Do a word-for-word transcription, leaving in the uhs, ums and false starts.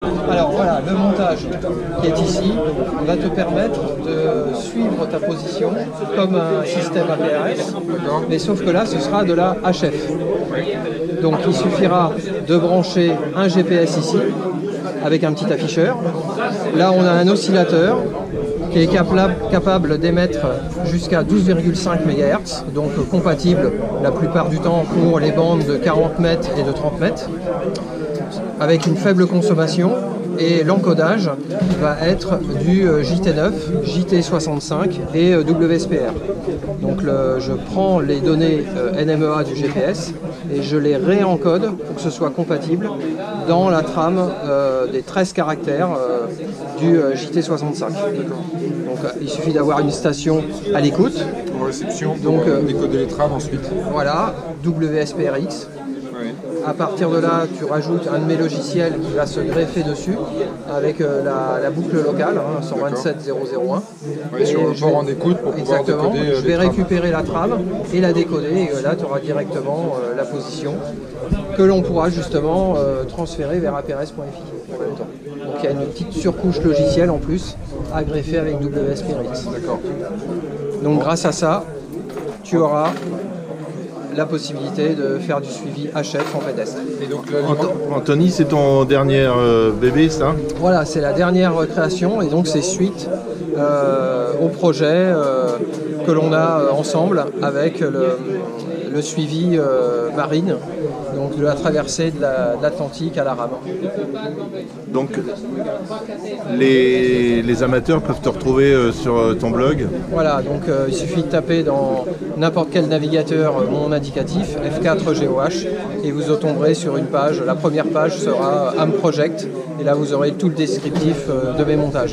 Alors voilà, le montage qui est ici va te permettre de suivre ta position comme un système A P R S, mais sauf que là ce sera de la H F. Donc il suffira de brancher un G P S ici avec un petit afficheur. Là on a un oscillateur qui est capable, capable d'émettre jusqu'à douze virgule cinq mégahertz, donc compatible la plupart du temps pour les bandes de quarante mètres et de trente mètres, avec une faible consommation, et l'encodage va être du J T neuf, J T soixante-cinq et W S P R. Donc le, je prends les données N M E A du G P S et je les réencode pour que ce soit compatible dans la trame euh, des treize caractères euh, du euh, J T soixante-cinq. Donc euh, il suffit d'avoir une station à l'écoute. En réception pour Donc, euh, décoder les trames ensuite. Voilà, W S P R X. À partir de là, tu rajoutes un de mes logiciels qui va se greffer dessus avec euh, la, la boucle locale, hein, cent vingt-sept zéro zéro un. Oui, sur le port en écoute pour pouvoir Exactement, décoder euh, je vais les trames. récupérer la trame et la décoder, et euh, là tu auras directement euh, la position que l'on pourra justement euh, transférer vers A P R S point F I en même temps. Donc il y a une petite surcouche logicielle en plus à greffer avec W S P R X. D'accord. Donc grâce à ça, tu auras la possibilité de faire du suivi H F en pédestre. Et donc là, Ant- Anthony, c'est ton dernier euh, bébé, ça? Voilà, c'est la dernière création et donc c'est suite euh, au projet euh, que l'on a euh, ensemble avec le, le suivi euh, marine, donc de la traversée de la- de l'Atlantique à la rame. Donc, les, les amateurs peuvent te retrouver euh, sur euh, ton blog. Voilà, donc euh, il suffit de taper dans n'importe quel navigateur euh, mon indicatif, F quatre G O H, et vous tomberez sur une page. La première page sera Am Project, et là vous aurez tout le descriptif euh, de mes montages.